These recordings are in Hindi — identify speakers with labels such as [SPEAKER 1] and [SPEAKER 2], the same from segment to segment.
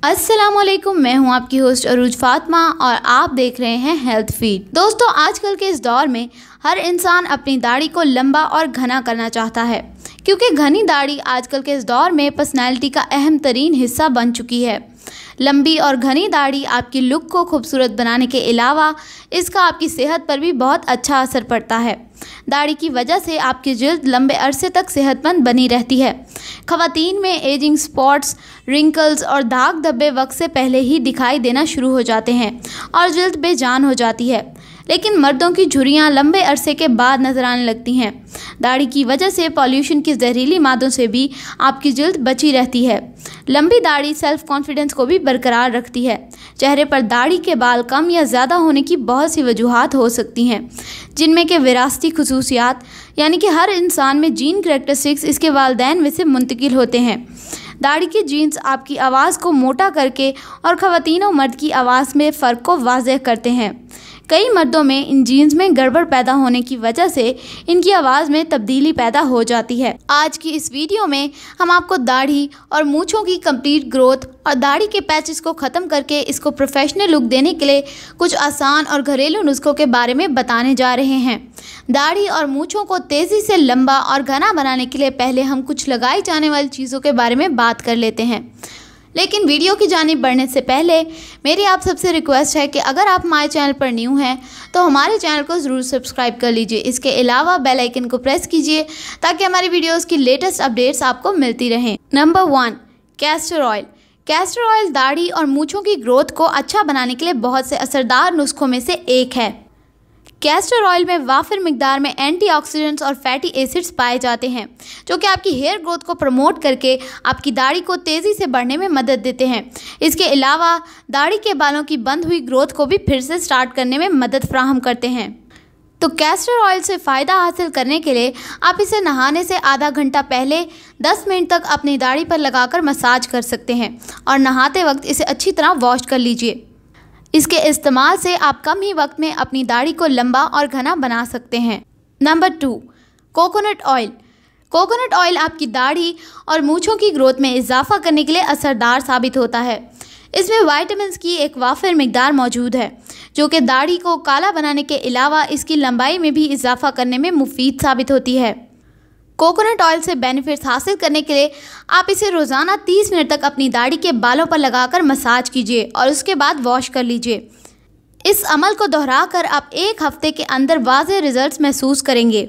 [SPEAKER 1] अस्सलामुअलैकुम, मैं हूं आपकी होस्ट अरूज फातिमा और आप देख रहे हैं हेल्थ फीड। दोस्तों, आजकल के इस दौर में हर इंसान अपनी दाढ़ी को लंबा और घना करना चाहता है, क्योंकि घनी दाढ़ी आजकल के इस दौर में पर्सनैलिटी का अहम तरीन हिस्सा बन चुकी है। लंबी और घनी दाढ़ी आपकी लुक को खूबसूरत बनाने के अलावा इसका आपकी सेहत पर भी बहुत अच्छा असर पड़ता है। दाढ़ी की वजह से आपकी जिल्द लंबे अरसे तक सेहतमंद बनी रहती है। ख़वातीन में एजिंग स्पॉट्स, रिंकल्स और दाग धब्बे वक्त से पहले ही दिखाई देना शुरू हो जाते हैं और जिल्द बेजान हो जाती है, लेकिन मर्दों की झुर्रियाँ लंबे अरसे के बाद नजर आने लगती हैं। दाढ़ी की वजह से पॉल्यूशन की जहरीली मादों से भी आपकी जिल्द बची रहती है। लंबी दाढ़ी सेल्फ कॉन्फिडेंस को भी बरकरार रखती है। चेहरे पर दाढ़ी के बाल कम या ज़्यादा होने की बहुत सी वजूहात हो सकती हैं, जिनमें कि विरासती खुसूसियात यानी कि हर इंसान में जीन करैक्टरिस्टिक्स इसके वालिदैन में से मुंतकिल होते हैं। दाढ़ी के जीन्स आपकी आवाज़ को मोटा करके और ख़वातीन और मर्द की आवाज़ में फ़र्क को वाज़ेह करते हैं। कई मर्दों में इन जीन्स में गड़बड़ पैदा होने की वजह से इनकी आवाज़ में तब्दीली पैदा हो जाती है। आज की इस वीडियो में हम आपको दाढ़ी और मूंछों की कंप्लीट ग्रोथ और दाढ़ी के पैचेस को ख़त्म करके इसको प्रोफेशनल लुक देने के लिए कुछ आसान और घरेलू नुस्खों के बारे में बताने जा रहे हैं। दाढ़ी और मूंछों को तेज़ी से लंबा और घना बनाने के लिए पहले हम कुछ लगाई जाने वाली चीज़ों के बारे में बात कर लेते हैं। लेकिन वीडियो की जानिब बढ़ने से पहले मेरी आप सबसे रिक्वेस्ट है कि अगर आप हमारे चैनल पर न्यू हैं तो हमारे चैनल को ज़रूर सब्सक्राइब कर लीजिए। इसके अलावा बेल आइकन को प्रेस कीजिए ताकि हमारी वीडियोस की लेटेस्ट अपडेट्स आपको मिलती रहें। Number 1, castor oil. Castor oil दाढ़ी और मूंछों की ग्रोथ को अच्छा बनाने के लिए बहुत से असरदार नुस्खों में से एक है। कैस्टर ऑयल में वाफिर मिकदार में एंटीऑक्सीडेंट्स और फैटी एसिड्स पाए जाते हैं, जो कि आपकी हेयर ग्रोथ को प्रमोट करके आपकी दाढ़ी को तेज़ी से बढ़ने में मदद देते हैं। इसके अलावा दाढ़ी के बालों की बंद हुई ग्रोथ को भी फिर से स्टार्ट करने में मदद फ्राहम करते हैं। तो कैस्टर ऑयल से फ़ायदा हासिल करने के लिए आप इसे नहाने से आधा घंटा पहले 10 मिनट तक अपनी दाढ़ी पर लगाकर मसाज कर सकते हैं और नहाते वक्त इसे अच्छी तरह वॉश कर लीजिए। इसके इस्तेमाल से आप कम ही वक्त में अपनी दाढ़ी को लंबा और घना बना सकते हैं। Number 2, coconut oil. Coconut oil आपकी दाढ़ी और मूंछों की ग्रोथ में इजाफा करने के लिए असरदार साबित होता है। इसमें विटामिन्स की एक वाफिर मिकदार मौजूद है, जो कि दाढ़ी को काला बनाने के अलावा इसकी लंबाई में भी इजाफा करने में मुफीद साबित होती है। कोकोनट ऑयल से बेनिफिट्स हासिल करने के लिए आप इसे रोज़ाना 30 मिनट तक अपनी दाढ़ी के बालों पर लगाकर मसाज कीजिए और उसके बाद वॉश कर लीजिए। इस अमल को दोहराकर आप 1 हफ्ते के अंदर वाज़ेह रिजल्ट्स महसूस करेंगे।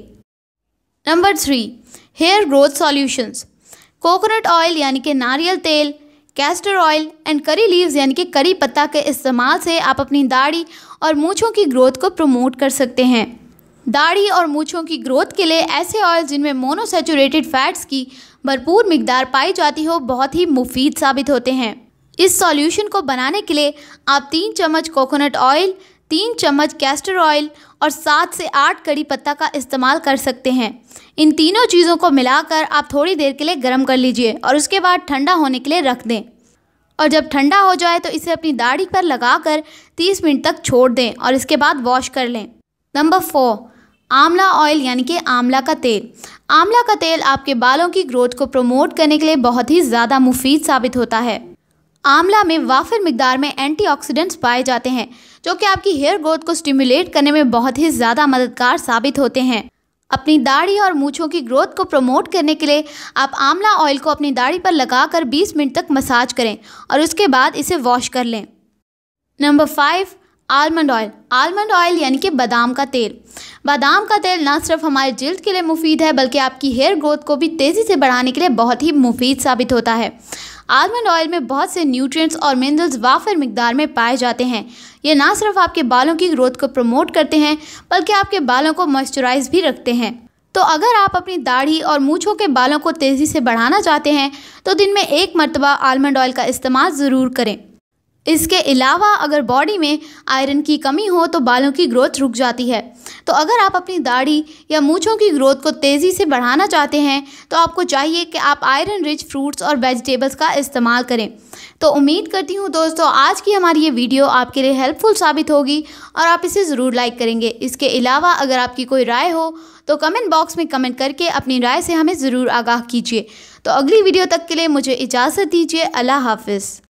[SPEAKER 1] Number 3, hair growth solutions. Coconut oil यानी कि नारियल तेल, castor oil and curry leaves यानी कि करी पत्ता के इस्तेमाल से आप अपनी दाढ़ी और मूंछों की ग्रोथ को प्रमोट कर सकते हैं। दाढ़ी और मूंछों की ग्रोथ के लिए ऐसे ऑयल जिनमें मोनोसैचुरेटेड फैट्स की भरपूर मिकदार पाई जाती हो बहुत ही मुफीद साबित होते हैं। इस सॉल्यूशन को बनाने के लिए आप 3 चम्मच कोकोनट ऑयल, 3 चम्मच कैस्टर ऑयल और 7 से 8 कड़ी पत्ता का इस्तेमाल कर सकते हैं। इन तीनों चीज़ों को मिलाकर आप थोड़ी देर के लिए गर्म कर लीजिए और उसके बाद ठंडा होने के लिए रख दें, और जब ठंडा हो जाए तो इसे अपनी दाढ़ी पर लगाकर 30 मिनट तक छोड़ दें और इसके बाद वॉश कर लें। नंबर 4, आंवला ऑयल यानी कि आंवला का तेल। आंवला का तेल आपके बालों की ग्रोथ को प्रमोट करने के लिए बहुत ही ज़्यादा मुफीद साबित होता है। आंवला में वाफिर मिकदार में एंटीऑक्सीडेंट्स पाए जाते हैं, जो कि आपकी हेयर ग्रोथ को स्टिमुलेट करने में बहुत ही ज़्यादा मददगार साबित होते हैं। अपनी दाढ़ी और मूंछों की ग्रोथ को प्रमोट करने के लिए आप आंवला ऑयल को अपनी दाढ़ी पर लगाकर 20 मिनट तक मसाज करें और उसके बाद इसे वॉश कर लें। Number 5, almond oil. Almond oil यानी कि बादाम का तेल। बादाम का तेल ना सिर्फ हमारे जिल्द के लिए मुफीद है, बल्कि आपकी हेयर ग्रोथ को भी तेज़ी से बढ़ाने के लिए बहुत ही मुफीद साबित होता है। आलमंड ऑयल में बहुत से न्यूट्रिएंट्स और मिनरल्स वाफिर मिकदार में पाए जाते हैं। ये ना सिर्फ आपके बालों की ग्रोथ को प्रमोट करते हैं, बल्कि आपके बालों को मॉइस्चराइज भी रखते हैं। तो अगर आप अपनी दाढ़ी और मूंछों के बालों को तेज़ी से बढ़ाना चाहते हैं तो दिन में 1 मरतबा आलमंड ऑयल का इस्तेमाल ज़रूर करें। इसके अलावा अगर बॉडी में आयरन की कमी हो तो बालों की ग्रोथ रुक जाती है। तो अगर आप अपनी दाढ़ी या मूंछों की ग्रोथ को तेज़ी से बढ़ाना चाहते हैं तो आपको चाहिए कि आप आयरन रिच फ्रूट्स और वेजिटेबल्स का इस्तेमाल करें। तो उम्मीद करती हूँ दोस्तों आज की हमारी ये वीडियो आपके लिए हेल्पफुल साबित होगी और आप इसे ज़रूर लाइक करेंगे। इसके अलावा अगर आपकी कोई राय हो तो कमेंट बॉक्स में कमेंट करके अपनी राय से हमें ज़रूर आगाह कीजिए। तो अगली वीडियो तक के लिए मुझे इजाज़त दीजिए। अल्लाह हाफ़िज़।